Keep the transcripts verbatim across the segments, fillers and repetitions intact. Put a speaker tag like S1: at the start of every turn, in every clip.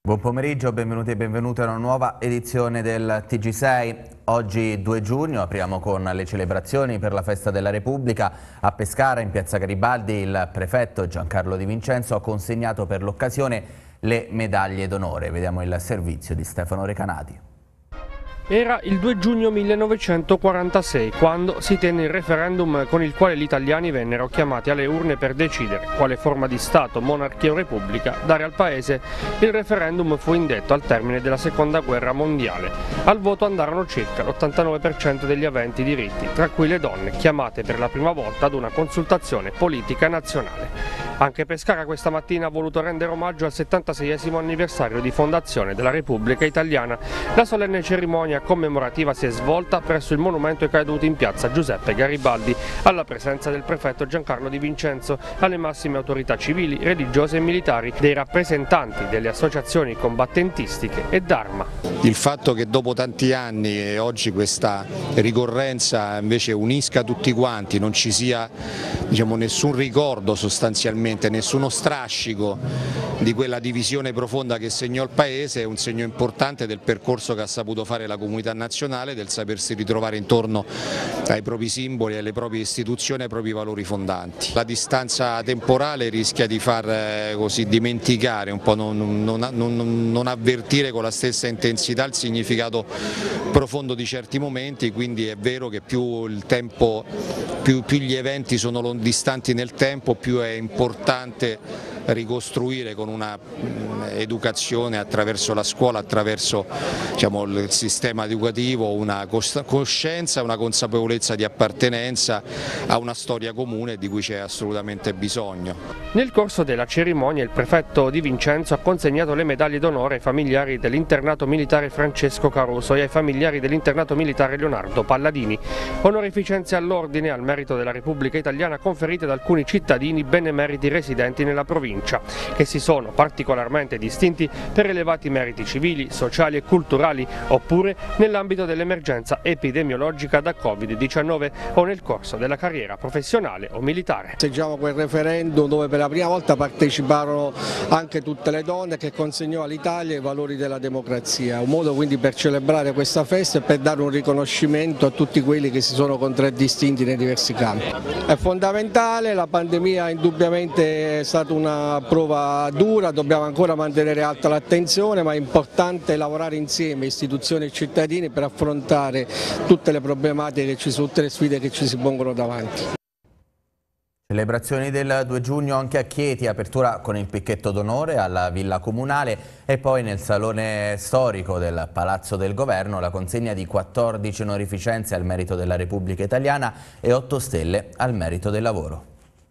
S1: Buon pomeriggio, benvenuti e benvenute a una nuova edizione del T G sei. Oggi due giugno apriamo con le celebrazioni per la Festa della Repubblica. A Pescara, in piazza Garibaldi, il prefetto Giancarlo Di Vincenzo ha consegnato per l'occasione le medaglie d'onore. Vediamo il servizio di Stefano Recanati.
S2: Era il due giugno millenovecentoquarantasei quando si tenne il referendum con il quale gli italiani vennero chiamati alle urne per decidere quale forma di Stato, monarchia o repubblica dare al paese. Il referendum fu indetto al termine della seconda guerra mondiale. Al voto andarono circa l'ottantanove per cento degli aventi diritti, tra cui le donne chiamate per la prima volta ad una consultazione politica nazionale. Anche Pescara questa mattina ha voluto rendere omaggio al settantaseiesimo anniversario di fondazione della Repubblica Italiana. La solenne cerimonia commemorativa si è svolta presso il monumento ai caduti in piazza Giuseppe Garibaldi, alla presenza del prefetto Giancarlo Di Vincenzo, alle massime autorità civili, religiose e militari, dei rappresentanti delle associazioni combattentistiche e d'arma.
S3: Il fatto che dopo tanti anni e oggi questa ricorrenza invece unisca tutti quanti, non ci sia diciamo, nessun ricordo sostanzialmente, nessuno strascico di quella divisione profonda che segnò il Paese, è un segno importante del percorso che ha saputo fare la comunità nazionale, del sapersi ritrovare intorno ai propri simboli, alle proprie istituzioni, ai propri valori fondanti. La distanza temporale rischia di far eh, così dimenticare, un po' non, non, non, non avvertire con la stessa intensità il significato profondo di certi momenti, quindi è vero che più il tempo, più, più gli eventi sono distanti nel tempo, più è importante ricostruire con una educazione attraverso la scuola, attraverso diciamo, il sistema educativo, una coscienza, una consapevolezza di appartenenza a una storia comune di cui c'è assolutamente bisogno.
S2: Nel corso della cerimonia il prefetto Di Vincenzo ha consegnato le medaglie d'onore ai familiari dell'internato militare Francesco Caruso e ai familiari dell'internato militare Leonardo Palladini, onorificenze all'ordine e al merito della Repubblica Italiana conferite da alcuni cittadini benemeriti residenti nella provincia, che si sono particolarmente distinti per elevati meriti civili, sociali e culturali, oppure nell'ambito dell'emergenza epidemiologica da Covid diciannove o nel corso della carriera professionale o militare.
S4: Festeggiamo quel referendum dove per la prima volta parteciparono anche tutte le donne, che consegnò all'Italia i valori della democrazia, un modo quindi per celebrare questa festa e per dare un riconoscimento a tutti quelli che si sono contraddistinti nei diversi campi. È fondamentale, la pandemia indubbiamente è stata una prova dura, dobbiamo ancora mantenere alta l'attenzione, ma è importante lavorare insieme, istituzioni e cittadini, per affrontare tutte le problematiche che ci sono, tutte le sfide che ci si pongono davanti.
S1: Celebrazioni del due giugno anche a Chieti, apertura con il picchetto d'onore alla Villa Comunale e poi nel Salone Storico del Palazzo del Governo la consegna di quattordici onorificenze al merito della Repubblica Italiana e otto stelle al merito del lavoro.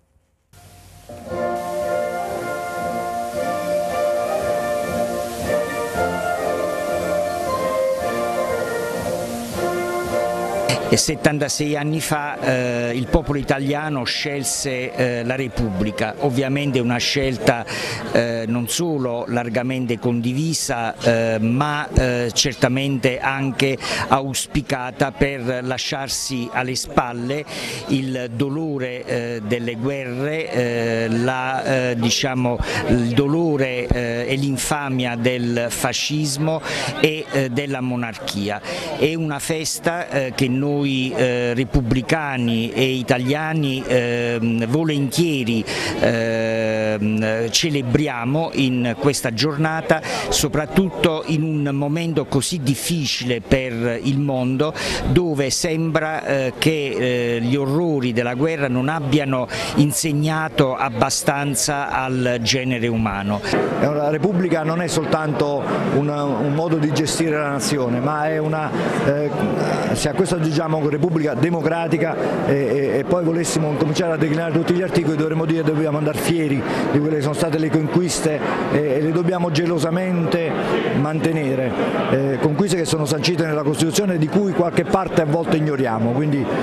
S5: E settantasei anni fa eh, il popolo italiano scelse eh, la Repubblica, ovviamente una scelta eh, non solo largamente condivisa eh, ma eh, certamente anche auspicata per lasciarsi alle spalle il dolore eh, delle guerre, eh, la, eh, diciamo, il dolore eh, e l'infamia del fascismo e eh, della monarchia. È una festa eh, che noi Noi eh, repubblicani e italiani eh, volentieri eh, celebriamo in questa giornata, soprattutto in un momento così difficile per il mondo, dove sembra eh, che eh, gli orrori della guerra non abbiano insegnato abbastanza al genere umano.
S6: La Repubblica non è soltanto una, un modo di gestire la nazione, ma è una, eh, se a questo aggiungiamo Repubblica democratica e, e, e poi volessimo cominciare a declinare tutti gli articoli, dovremmo dire che dobbiamo andare fieri di quelle che sono state le conquiste e, e le dobbiamo gelosamente mantenere, eh, conquiste che sono sancite nella Costituzione, di cui qualche parte a volte ignoriamo, quindi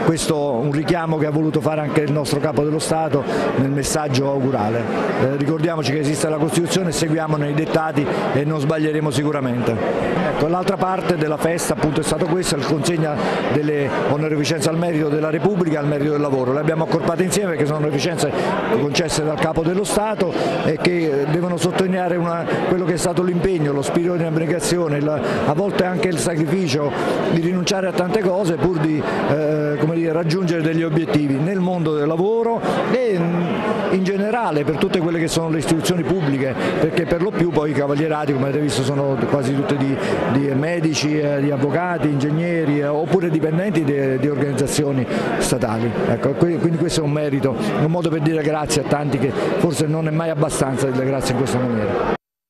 S6: questo un richiamo che ha voluto fare anche il nostro Capo dello Stato nel messaggio augurale. Eh, ricordiamoci che esiste la Costituzione, seguiamo nei dettati e non sbaglieremo sicuramente. Ecco, l'altra parte della festa appunto è stato questa, la consegna delle onorificenze al merito della Repubblica e al merito del lavoro. Le abbiamo accorpate insieme perché sono onorificenze concesse dal Capo dello Stato e che devono sottolineare una, quello che è stato l'impegno, lo spirito di abnegazione, il, a volte anche il sacrificio di rinunciare a tante cose pur di eh, come dire, raggiungere degli obiettivi nel mondo del lavoro e in generale per tutte quelle che sono le istituzioni pubbliche, perché per lo più poi i cavallierati, come avete visto, sono quasi tutti di, di medici, eh, di avvocati, ingegneri eh, oppure dipendenti di, di organizzazioni statali. Ecco, quindi questo è un merito, un modo per dire grazie a tanti che forse non è mai abbastanza dire grazie in questa maniera.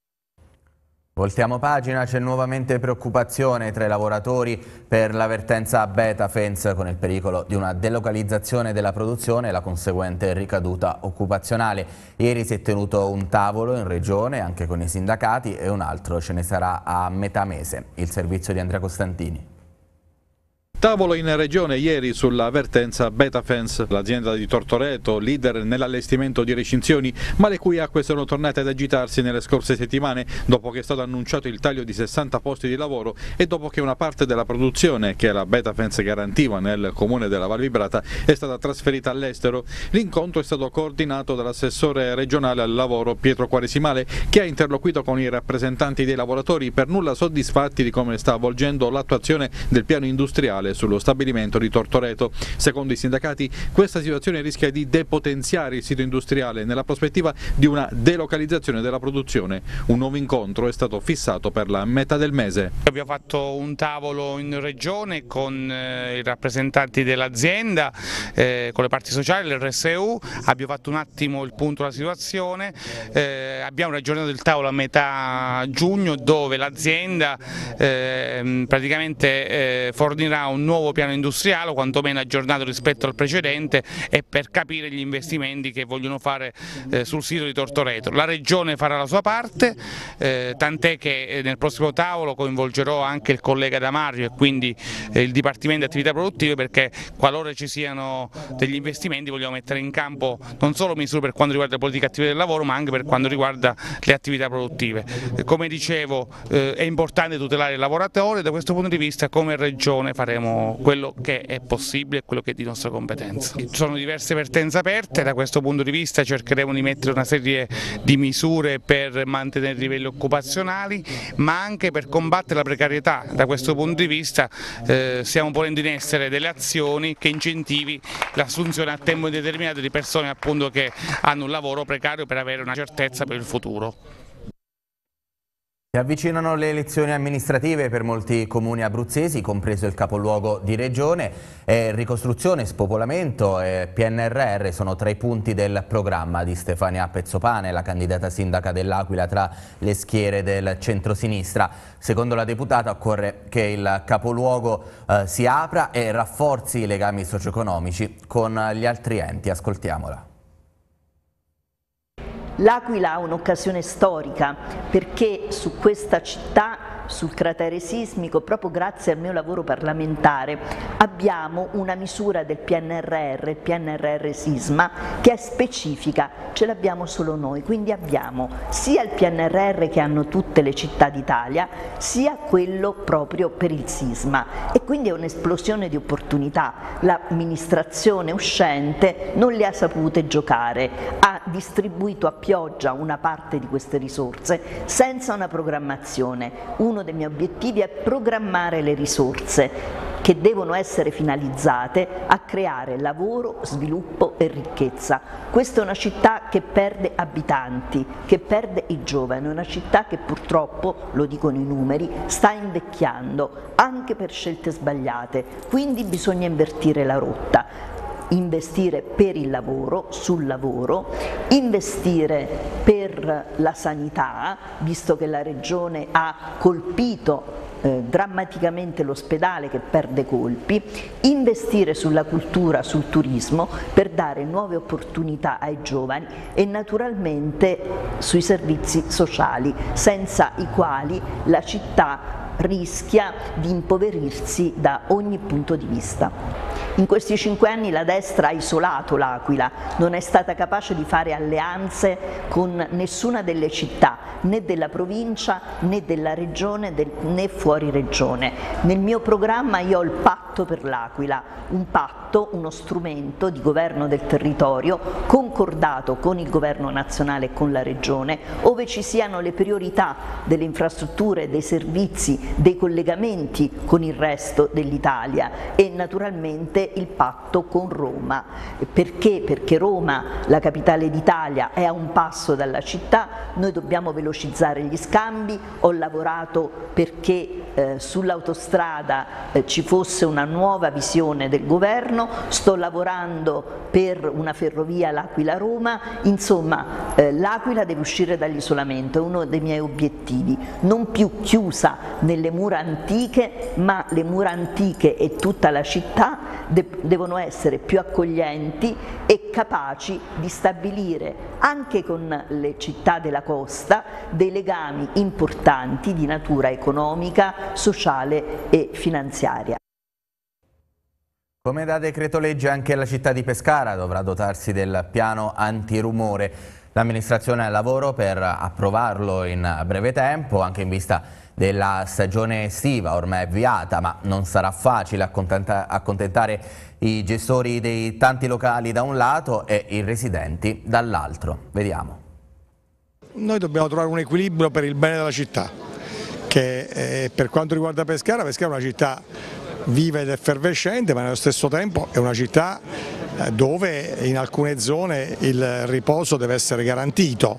S1: Voltiamo pagina, c'è nuovamente preoccupazione tra i lavoratori per la vertenza Betafence con il pericolo di una delocalizzazione della produzione e la conseguente ricaduta occupazionale. Ieri si è tenuto un tavolo in regione anche con i sindacati e un altro ce ne sarà a metà mese. Il servizio di Andrea Costantini.
S7: Tavolo in regione ieri sulla vertenza Betafence, l'azienda di Tortoreto, leader nell'allestimento di recinzioni, ma le cui acque sono tornate ad agitarsi nelle scorse settimane dopo che è stato annunciato il taglio di sessanta posti di lavoro e dopo che una parte della produzione che la Betafence garantiva nel comune della Val Vibrata è stata trasferita all'estero. L'incontro è stato coordinato dall'assessore regionale al lavoro Pietro Quaresimale, che ha interloquito con i rappresentanti dei lavoratori per nulla soddisfatti di come sta avvolgendo l'attuazione del piano industriale sullo stabilimento di Tortoreto. Secondo i sindacati questa situazione rischia di depotenziare il sito industriale nella prospettiva di una delocalizzazione della produzione. Un nuovo incontro è stato fissato per la metà del mese.
S8: Abbiamo fatto un tavolo in regione con eh, i rappresentanti dell'azienda, eh, con le parti sociali, l'R S U, abbiamo fatto un attimo il punto della situazione, eh, abbiamo ragionato del tavolo a metà giugno dove l'azienda eh, praticamente eh, fornirà un nuovo piano industriale, o quantomeno aggiornato rispetto al precedente, e per capire gli investimenti che vogliono fare eh, sul sito di Tortoreto. La Regione farà la sua parte, eh, tant'è che nel prossimo tavolo coinvolgerò anche il collega Damario e quindi eh, il Dipartimento di Attività Produttive, perché qualora ci siano degli investimenti vogliamo mettere in campo non solo misure per quanto riguarda le politiche attive del lavoro, ma anche per quanto riguarda le attività produttive. Eh, come dicevo eh, è importante tutelare il lavoratore, da questo punto di vista come Regione faremo quello che è possibile e quello che è di nostra competenza. Ci sono diverse vertenze aperte, da questo punto di vista cercheremo di mettere una serie di misure per mantenere i livelli occupazionali, ma anche per combattere la precarietà. Da questo punto di vista eh, stiamo ponendo in essere delle azioni che incentivi l'assunzione a tempo indeterminato di persone appunto che hanno un lavoro precario per avere una certezza per il futuro.
S1: Si avvicinano le elezioni amministrative per molti comuni abruzzesi, compreso il capoluogo di regione. Eh, ricostruzione, spopolamento e P N R R sono tra i punti del programma di Stefania Pezzopane, la candidata sindaca dell'Aquila tra le schiere del centrosinistra. Secondo la deputata occorre che il capoluogo eh, si apra e rafforzi i legami socio-economici con gli altri enti. Ascoltiamola.
S9: L'Aquila ha un'occasione storica perché su questa città, sul cratere sismico, proprio grazie al mio lavoro parlamentare, abbiamo una misura del P N R R, P N R R Sisma, che è specifica, ce l'abbiamo solo noi, quindi abbiamo sia il P N R R che hanno tutte le città d'Italia, sia quello proprio per il sisma, e quindi è un'esplosione di opportunità. L'amministrazione uscente non le ha sapute giocare, ha distribuito a pioggia una parte di queste risorse senza una programmazione. Uno dei miei obiettivi è programmare le risorse che devono essere finalizzate a creare lavoro, sviluppo e ricchezza. Questa è una città che perde abitanti, che perde i giovani, una città che purtroppo, lo dicono i numeri, sta invecchiando anche per scelte sbagliate, quindi bisogna invertire la rotta. Investire per il lavoro, sul lavoro, investire per la sanità, visto che la Regione ha colpito eh, drammaticamente l'ospedale che perde colpi, investire sulla cultura, sul turismo per dare nuove opportunità ai giovani e naturalmente sui servizi sociali, senza i quali la città rischia di impoverirsi da ogni punto di vista. In questi cinque anni la destra ha isolato l'Aquila, non è stata capace di fare alleanze con nessuna delle città, né della provincia né della regione né fuori regione. Nel mio programma io ho il patto per l'Aquila, un patto, uno strumento di governo del territorio concordato con il governo nazionale e con la regione, ove ci siano le priorità delle infrastrutture, dei servizi, dei collegamenti con il resto dell'Italia e naturalmente il patto con Roma. Perché? Perché Roma, la capitale d'Italia, è a un passo dalla città, noi dobbiamo velocizzare gli scambi, ho lavorato perché eh, sull'autostrada eh, ci fosse una nuova visione del governo, sto lavorando per una ferrovia L'Aquila-Roma, insomma eh, l'Aquila deve uscire dall'isolamento, è uno dei miei obiettivi, non più chiusa nelle mura antiche, ma le mura antiche e tutta la città de devono essere più accoglienti e capaci di stabilire anche con le città della costa dei legami importanti di natura economica, sociale e finanziaria.
S1: Come da decreto legge anche la città di Pescara dovrà dotarsi del piano antirumore. L'amministrazione al lavoro per approvarlo in breve tempo, anche in vista della stagione estiva ormai avviata, ma non sarà facile accontentare i gestori dei tanti locali da un lato e i residenti dall'altro. Vediamo.
S10: Noi dobbiamo trovare un equilibrio per il bene della città, che eh, per quanto riguarda Pescara, Pescara è una città viva ed effervescente, ma nello stesso tempo è una città dove in alcune zone il riposo deve essere garantito,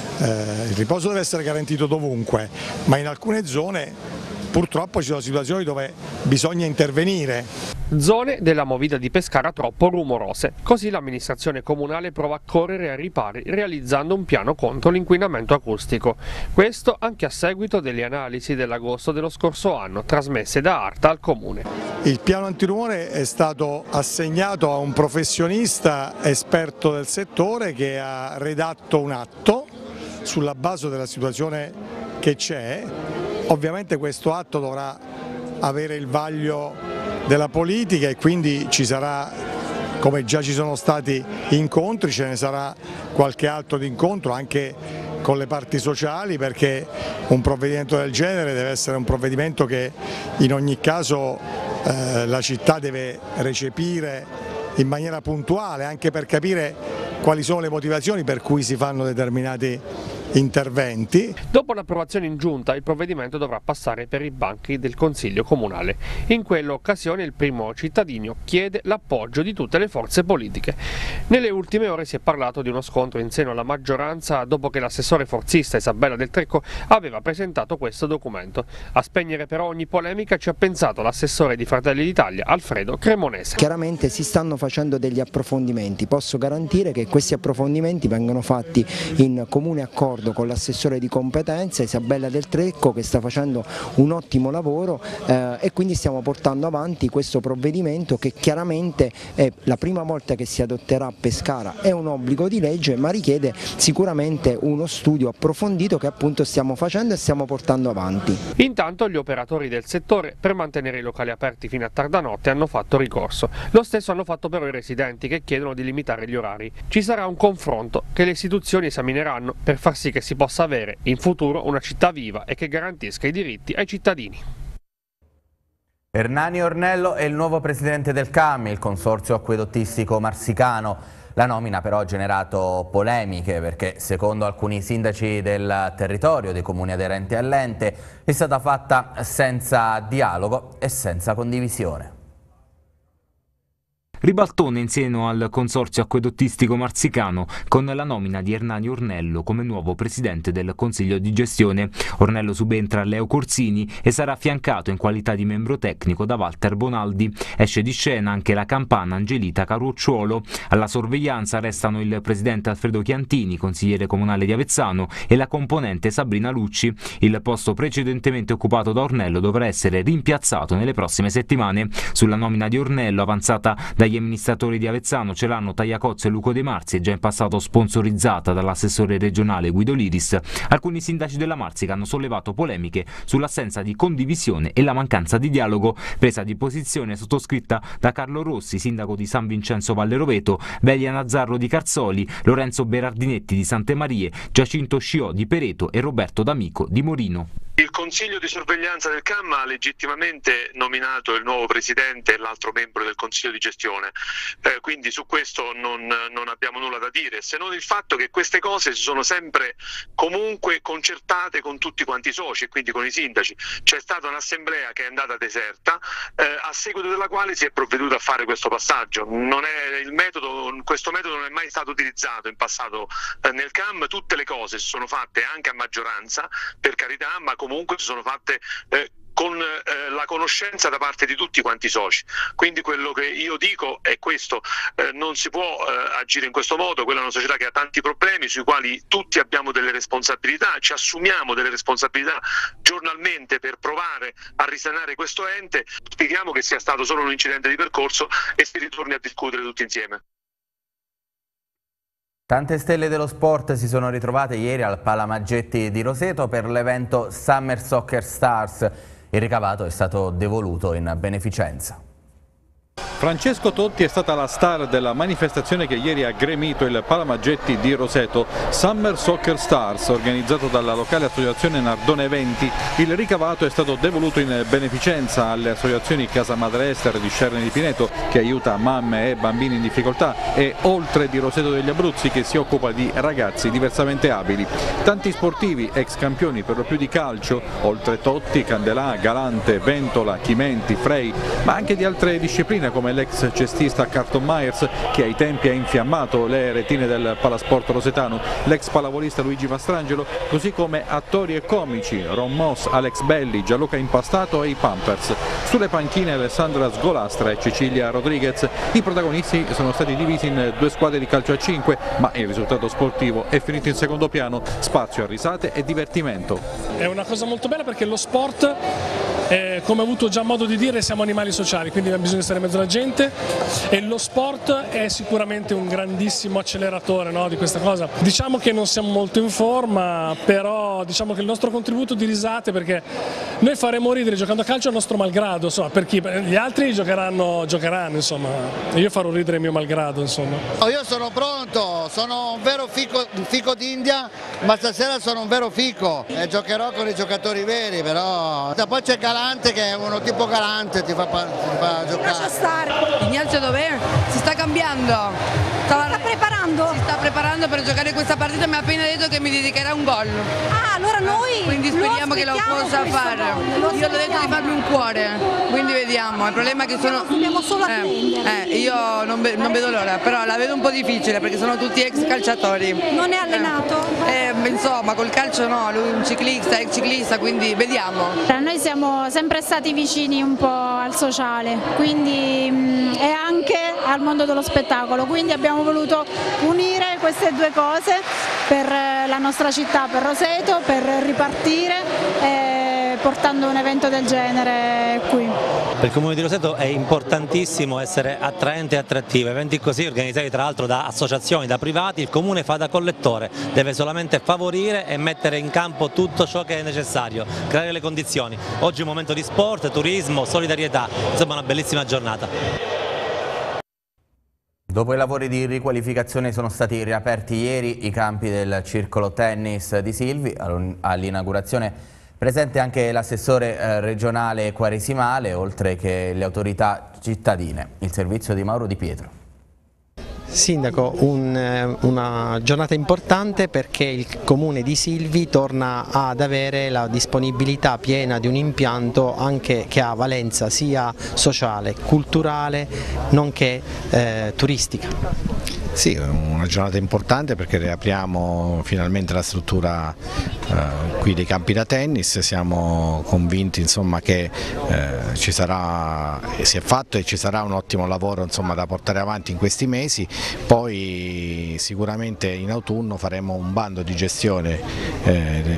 S10: eh, il riposo deve essere garantito dovunque, ma in alcune zone purtroppo ci sono situazioni dove bisogna intervenire.
S2: Zone della movida di Pescara troppo rumorose, così l'amministrazione comunale prova a correre ai ripari realizzando un piano contro l'inquinamento acustico. Questo anche a seguito delle analisi dell'agosto dello scorso anno trasmesse da ARTA al comune.
S10: Il piano antirumore è stato assegnato a un professionista esperto del settore che ha redatto un atto sulla base della situazione che c'è. Ovviamente questo atto dovrà avere il vaglio della politica e quindi ci sarà, come già ci sono stati incontri, ce ne sarà qualche altro di incontro anche con le parti sociali, perché un provvedimento del genere deve essere un provvedimento che in ogni caso eh, la città deve recepire in maniera puntuale, anche per capire quali sono le motivazioni per cui si fanno determinati interventi.
S2: Dopo l'approvazione in giunta il provvedimento dovrà passare per i banchi del Consiglio Comunale. In quell'occasione il primo cittadino chiede l'appoggio di tutte le forze politiche. Nelle ultime ore si è parlato di uno scontro in seno alla maggioranza dopo che l'assessore forzista Isabella Del Trecco aveva presentato questo documento. A spegnere però ogni polemica ci ha pensato l'assessore di Fratelli d'Italia Alfredo Cremonese.
S11: Chiaramente si stanno facendo degli approfondimenti, posso garantire che questi approfondimenti vengono fatti in comune accordo con l'assessore di competenza Isabella Del Trecco, che sta facendo un ottimo lavoro eh, e quindi stiamo portando avanti questo provvedimento che chiaramente è la prima volta che si adotterà a Pescara, è un obbligo di legge ma richiede sicuramente uno studio approfondito che appunto stiamo facendo e stiamo portando avanti.
S2: Intanto gli operatori del settore per mantenere i locali aperti fino a tarda notte hanno fatto ricorso, lo stesso hanno fatto però i residenti che chiedono di limitare gli orari. Ci sarà un confronto che le istituzioni esamineranno per far sì che si possa avere in futuro una città viva e che garantisca i diritti ai cittadini.
S1: Ernani Ornello è il nuovo presidente del C A M, il consorzio acquedottistico marsicano. La nomina però ha generato polemiche perché, secondo alcuni sindaci del territorio dei comuni aderenti all'ente, è stata fatta senza dialogo e senza condivisione.
S12: Ribaltone in seno al consorzio acquedottistico marsicano con la nomina di Ernani Ornello come nuovo presidente del consiglio di gestione. Ornello subentra a Leo Corsini e sarà affiancato in qualità di membro tecnico da Walter Bonaldi. Esce di scena anche la campana Angelita Carucciuolo. Alla sorveglianza restano il presidente Alfredo Chiantini, consigliere comunale di Avezzano, e la componente Sabrina Lucci. Il posto precedentemente occupato da Ornello dovrà essere rimpiazzato nelle prossime settimane. Sulla nomina di Ornello, avanzata dagli Agli amministratori di Avezzano, Celano, Tagliacozzo e Luco De Marzi è già in passato sponsorizzata dall'assessore regionale Guido Liris. Alcuni sindaci della Marsica hanno sollevato polemiche sull'assenza di condivisione e la mancanza di dialogo. Presa di posizione sottoscritta da Carlo Rossi, sindaco di San Vincenzo Valle Roveto, Velia Nazzarro di Carzoli, Lorenzo Berardinetti di Sante Marie, Giacinto Sciò di Pereto e Roberto D'Amico di Morino.
S13: Il Consiglio di sorveglianza del C A M ha legittimamente nominato il nuovo presidente e l'altro membro del Consiglio di gestione, eh, quindi su questo non, non abbiamo nulla da dire, se non il fatto che queste cose si sono sempre comunque concertate con tutti quanti i soci e quindi con i sindaci. C'è stata un'assemblea che è andata deserta, eh, a seguito della quale si è provveduto a fare questo passaggio. Non è il metodo, questo metodo non è mai stato utilizzato in passato eh, nel C A M, tutte le cose si sono fatte anche a maggioranza, per carità, ma comunque si sono fatte eh, con eh, la conoscenza da parte di tutti quanti i soci. Quindi quello che io dico è questo, eh, non si può eh, agire in questo modo. Quella è una società che ha tanti problemi sui quali tutti abbiamo delle responsabilità, ci assumiamo delle responsabilità giornalmente per provare a risanare questo ente. Speriamo che sia stato solo un incidente di percorso e si ritorni a discutere tutti insieme.
S1: Tante stelle dello sport si sono ritrovate ieri al Palamaggetti di Roseto per l'evento Summer Soccer Stars. Il ricavato è stato devoluto in beneficenza.
S7: Francesco Totti è stata la star della manifestazione che ieri ha gremito il Palamaggetti di Roseto, Summer Soccer Stars, organizzato dalla locale associazione Nardone Eventi. Il ricavato è stato devoluto in beneficenza alle associazioni Casa Madre Ester di Scerne di Pineto, che aiuta mamme e bambini in difficoltà, e Oltre di Roseto degli Abruzzi, che si occupa di ragazzi diversamente abili. Tanti sportivi, ex campioni per lo più di calcio, oltre Totti, Candelà, Galante, Ventola, Chimenti, Frey, ma anche di altre discipline come l'ex cestista Carton Myers, che ai tempi ha infiammato le retine del palasport rosetano, l'ex pallavolista Luigi Mastrangelo, così come attori e comici Ron Moss, Alex Belli, Gianluca Impastato e i Pampers. Sulle panchine Alessandra Sgolastra e Cecilia Rodriguez. I protagonisti sono stati divisi in due squadre di calcio a cinque, ma il risultato sportivo è finito in secondo piano, spazio a risate e divertimento.
S14: È una cosa molto bella perché lo sport, eh, come ho avuto già modo di dire, siamo animali sociali, quindi abbiamo bisogno di stare in mezzo alla gente, e lo sport è sicuramente un grandissimo acceleratore, no, di questa cosa. Diciamo che non siamo molto in forma, però diciamo che il nostro contributo di risate, perché noi faremo ridere giocando a calcio a nostro malgrado, insomma, per chi, gli altri giocheranno, giocheranno insomma, e io farò ridere il mio malgrado, insomma.
S15: Io sono pronto, sono un vero fico, un fico d'India, ma stasera sono un vero fico e giocherò con i giocatori veri, però poi c'è Galante che è uno tipo Galante, ti fa, ti fa giocare.
S16: Ignazio dov'è? Si sta cambiando. Stava... Si sta preparando? Si sta preparando per giocare questa partita, mi ha appena detto che mi dedicherà un gol.
S17: Ah, allora noi
S16: Quindi speriamo che lo possa fare. Lo io l'ho detto di farmi un cuore, quindi vediamo. Il problema è che sono...
S17: Dobbiamo solo
S16: eh, eh, io non, non vedo l'ora, però la vedo un po' difficile perché sono tutti ex calciatori.
S17: Non è allenato?
S16: Eh, eh, insomma, col calcio no, lui è un ciclista, ex ciclista, quindi vediamo.
S18: Noi siamo sempre stati vicini un po' al sociale, quindi mh, e anche al mondo dello spettacolo, quindi abbiamo voluto unire queste due cose per la nostra città, per Roseto, per ripartire eh, portando un evento del genere qui.
S19: Per il Comune di Roseto è importantissimo essere attraente e attrattivo, eventi così organizzati tra l'altro da associazioni, da privati, il Comune fa da collettore, deve solamente favorire e mettere in campo tutto ciò che è necessario, creare le condizioni. Oggi è un momento di sport, turismo, solidarietà, insomma una bellissima giornata.
S1: Dopo i lavori di riqualificazione sono stati riaperti ieri i campi del circolo tennis di Silvi. All'inaugurazione presente anche l'assessore regionale Quaresimale, oltre che le autorità cittadine. Il servizio di Mauro Di Pietro.
S20: Sindaco, un, una giornata importante perché il comune di Silvi torna ad avere la disponibilità piena di un impianto anche che ha valenza sia sociale, culturale, nonché eh, turistica.
S21: Sì, una giornata importante perché riapriamo finalmente la struttura eh, qui dei campi da tennis, siamo convinti insomma, che eh, ci sarà, si è fatto e ci sarà un ottimo lavoro insomma, da portare avanti in questi mesi, poi sicuramente in autunno faremo un bando di gestione eh,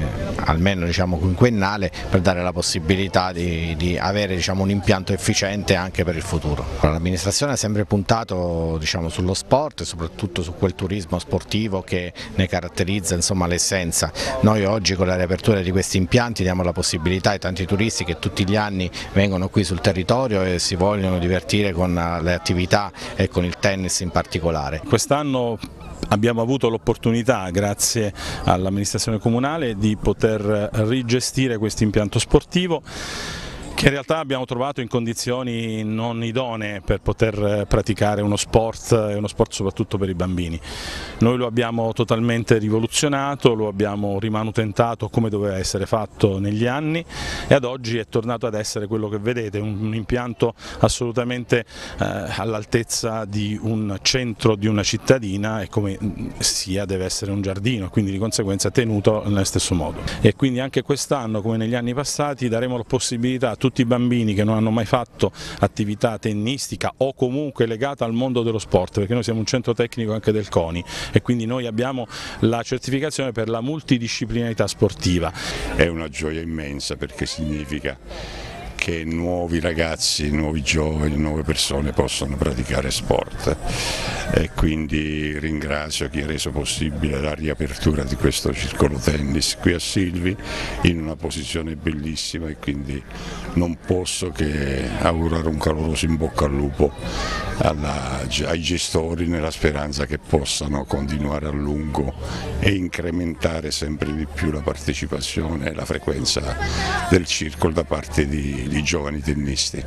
S21: almeno diciamo, quinquennale, per dare la possibilità di, di avere diciamo, un impianto efficiente anche per il futuro. L'amministrazione ha sempre puntato diciamo, sullo sport e soprattutto su quel turismo sportivo che ne caratterizza l'essenza. Noi oggi con la riapertura di questi impianti diamo la possibilità ai tanti turisti che tutti gli anni vengono qui sul territorio e si vogliono divertire con le attività e con il tennis in particolare.
S3: Quest'anno abbiamo avuto l'opportunità, grazie all'amministrazione comunale, di poter rigestire questo impianto sportivo, che in realtà abbiamo trovato in condizioni non idonee per poter praticare uno sport e uno sport soprattutto per i bambini. Noi lo abbiamo totalmente rivoluzionato, lo abbiamo rimanutentato come doveva essere fatto negli anni e ad oggi è tornato ad essere quello che vedete, un impianto assolutamente eh, all'altezza di un centro di una cittadina e come sia deve essere un giardino, quindi di conseguenza tenuto nello stesso modo. E quindi anche quest'anno, come negli anni passati, daremo la possibilità a tutti i bambini che non hanno mai fatto attività tennistica o comunque legata al mondo dello sport, perché noi siamo un centro tecnico anche del CONI e quindi noi abbiamo la certificazione per la multidisciplinarità sportiva.
S22: È una gioia immensa perché significa che nuovi ragazzi, nuovi giovani, nuove persone possono praticare sport e quindi ringrazio chi ha reso possibile la riapertura di questo circolo tennis qui a Silvi in una posizione bellissima e quindi non posso che augurare un caloroso in bocca al lupo alla, ai gestori nella speranza che possano continuare a lungo e incrementare sempre di più la partecipazione e la frequenza del circolo da parte di di giovani tennisti.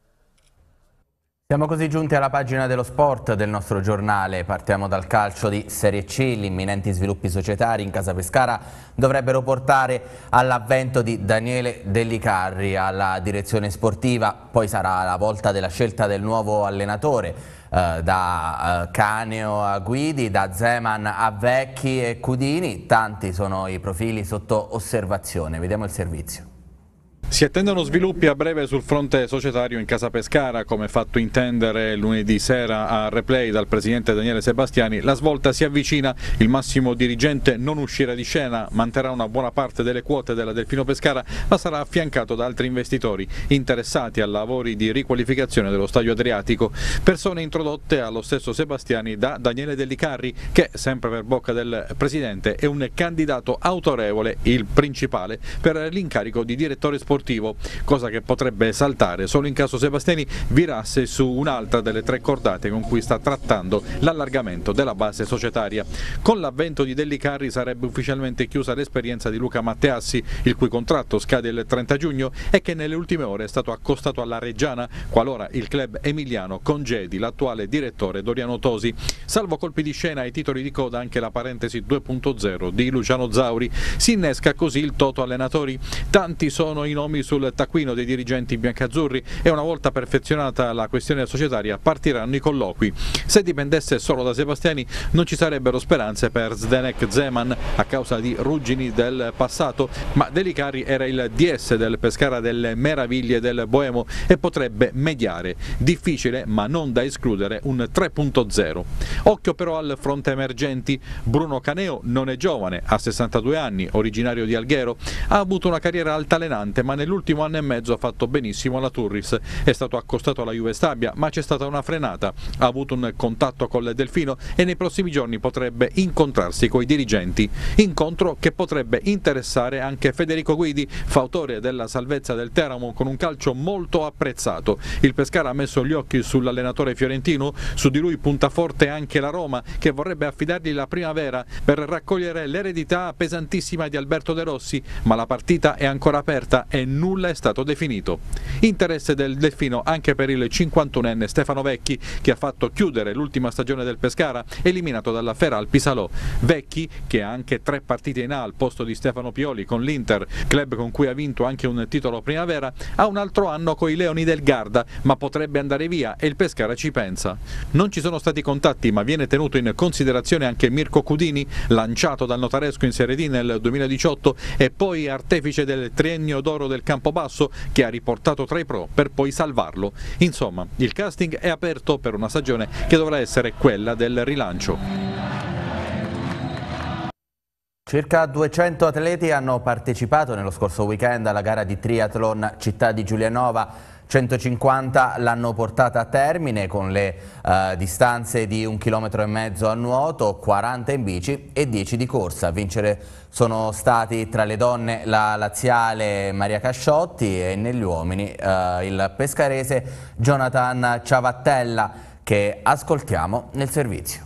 S1: Siamo così giunti alla pagina dello sport del nostro giornale. Partiamo dal calcio di Serie C. Gli imminenti sviluppi societari in Casa Pescara dovrebbero portare all'avvento di Daniele Dellicarri alla direzione sportiva. Poi sarà la volta della scelta del nuovo allenatore, eh, da eh, Caneo a Guidi, da Zeman a Vecchi e Cudini. Tanti sono i profili sotto osservazione. Vediamo il servizio.
S7: Si attendono sviluppi a breve sul fronte societario in Casa Pescara, come fatto intendere lunedì sera a Replay dal presidente Daniele Sebastiani. La svolta si avvicina, il massimo dirigente non uscirà di scena, manterrà una buona parte delle quote della Delfino Pescara, ma sarà affiancato da altri investitori interessati a lavori di riqualificazione dello Stadio Adriatico, persone introdotte allo stesso Sebastiani da Daniele Dellicarri, che sempre per bocca del presidente è un candidato autorevole, il principale, per l'incarico di direttore sportivo, cosa che potrebbe saltare solo in caso Sebastiani virasse su un'altra delle tre cordate con cui sta trattando l'allargamento della base societaria. Con l'avvento di Dellicarri sarebbe ufficialmente chiusa l'esperienza di Luca Matteassi, il cui contratto scade il trenta giugno e che nelle ultime ore è stato accostato alla Reggiana qualora il club emiliano congedi l'attuale direttore Doriano Tosi. Salvo colpi di scena ai titoli di coda anche la parentesi due punto zero di Luciano Zauri. Si innesca così il toto allenatori. Tanti sono i nomi sul taccuino dei dirigenti biancazzurri e una volta perfezionata la questione societaria partiranno i colloqui. Se dipendesse solo da Sebastiani non ci sarebbero speranze per Zdenek Zeman a causa di ruggini del passato, ma Dellicarri era il D S del Pescara delle meraviglie del Boemo e potrebbe mediare. Difficile ma non da escludere un tre punto zero. Occhio però al fronte emergenti. Bruno Caneo non è giovane, ha sessantadue anni, originario di Alghero, ha avuto una carriera altalenante ma nell'ultimo anno e mezzo ha fatto benissimo alla Turris, è stato accostato alla Juve Stabia ma c'è stata una frenata, ha avuto un contatto col Delfino e nei prossimi giorni potrebbe incontrarsi coi dirigenti, incontro che potrebbe interessare anche Federico Guidi, fautore della salvezza del Teramo con un calcio molto apprezzato. Il Pescara ha messo gli occhi sull'allenatore fiorentino, su di lui punta forte anche la Roma che vorrebbe affidargli la primavera per raccogliere l'eredità pesantissima di Alberto De Rossi, ma la partita è ancora aperta e nulla è stato definito. Interesse del Delfino anche per il cinquantunenne Stefano Vecchi, che ha fatto chiudere l'ultima stagione del Pescara, eliminato dalla Feral Pisalò. Vecchi, che ha anche tre partite in A al posto di Stefano Pioli con l'Inter, club con cui ha vinto anche un titolo primavera, ha un altro anno coi Leoni del Garda, ma potrebbe andare via e il Pescara ci pensa. Non ci sono stati contatti, ma viene tenuto in considerazione anche Mirko Cudini, lanciato dal Notaresco in Serie D nel duemiladiciotto e poi artefice del triennio d'oro del Campobasso, che ha riportato tra i pro per poi salvarlo. Insomma, il casting è aperto per una stagione che dovrà essere quella del rilancio.
S1: Circa duecento atleti hanno partecipato nello scorso weekend alla gara di triathlon Città di Giulianova. centocinquanta l'hanno portata a termine con le uh, distanze di un chilometro e mezzo a nuoto, quaranta in bici e dieci di corsa. A vincere sono stati tra le donne la laziale Maria Casciotti e negli uomini uh, il pescarese Jonathan Ciavattella, che ascoltiamo nel servizio.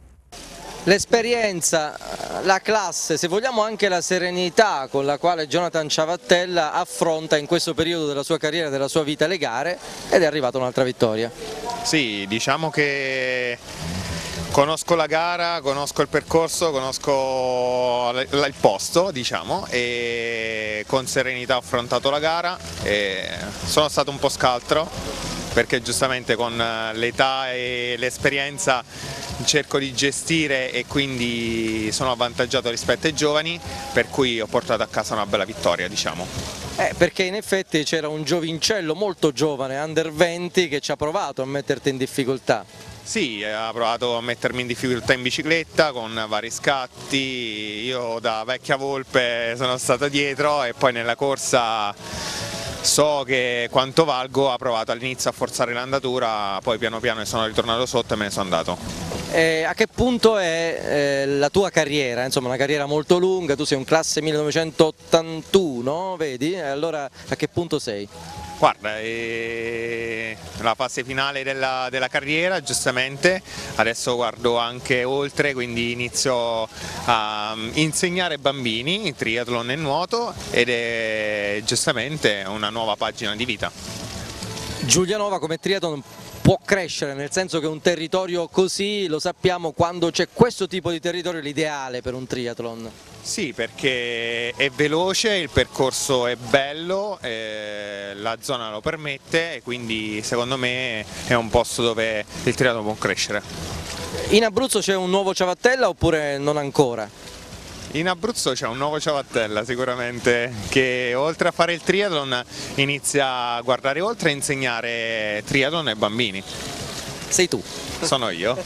S4: L'esperienza, la classe, se vogliamo anche la serenità con la quale Jonathan Ciavattella affronta in questo periodo della sua carriera, della sua vita, le gare, ed è arrivata un'altra vittoria.
S5: Sì, diciamo che conosco la gara, conosco il percorso, conosco il posto, diciamo, e con serenità ho affrontato la gara. E sono stato un po' scaltro perché giustamente con l'età e l'esperienza cerco di gestire e quindi sono avvantaggiato rispetto ai giovani, per cui ho portato a casa una bella vittoria, diciamo.
S4: Eh, perché in effetti c'era un giovincello molto giovane, under venti, che ci ha provato a metterti in difficoltà.
S5: Sì, ha provato a mettermi in difficoltà in bicicletta con vari scatti, io da vecchia volpe sono stato dietro e poi nella corsa so che quanto valgo, ha provato all'inizio a forzare l'andatura, poi piano piano sono ritornato sotto e me ne sono andato.
S4: Eh, a che punto è eh, la tua carriera? Insomma, una carriera molto lunga, tu sei un classe millenovecentottantuno, vedi? E allora a che punto sei?
S5: Guarda, è la fase finale della, della carriera, giustamente, adesso guardo anche oltre, quindi inizio a insegnare bambini triathlon e nuoto ed è giustamente una nuova pagina di vita.
S4: Giulianova come triathlon può crescere, nel senso che un territorio così, lo sappiamo, quando c'è questo tipo di territorio è l'ideale per un triathlon.
S5: Sì, perché è veloce, il percorso è bello, eh, la zona lo permette e quindi secondo me è un posto dove il triathlon può crescere.
S4: In Abruzzo c'è un nuovo Ciavattella oppure non ancora?
S5: In Abruzzo c'è un nuovo Ciavattella sicuramente, che oltre a fare il triathlon inizia a guardare oltre e insegnare triathlon ai bambini.
S4: Sei tu?
S5: Sono io.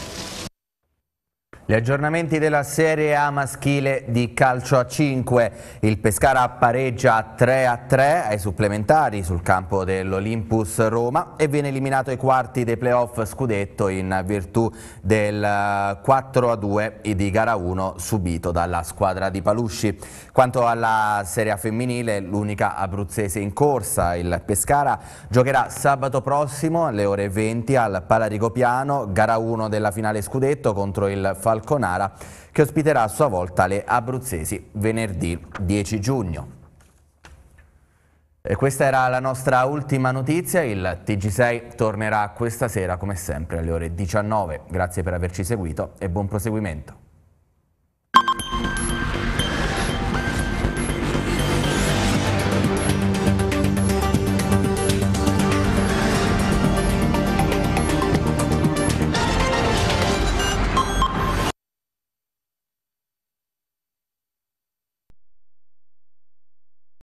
S1: Gli aggiornamenti della Serie A maschile di calcio a cinque. Il Pescara pareggia tre a tre ai supplementari sul campo dell'Olympus Roma e viene eliminato ai quarti dei playoff scudetto in virtù del quattro a due di gara uno subito dalla squadra di Palusci. Quanto alla Serie A femminile, l'unica abruzzese in corsa, il Pescara giocherà sabato prossimo alle ore venti al Palarigopiano, gara uno della finale scudetto contro il Falconara, che ospiterà a sua volta le abruzzesi venerdì dieci giugno. E questa era la nostra ultima notizia. Il T G sei tornerà questa sera come sempre alle ore diciannove. Grazie per averci seguito e buon proseguimento.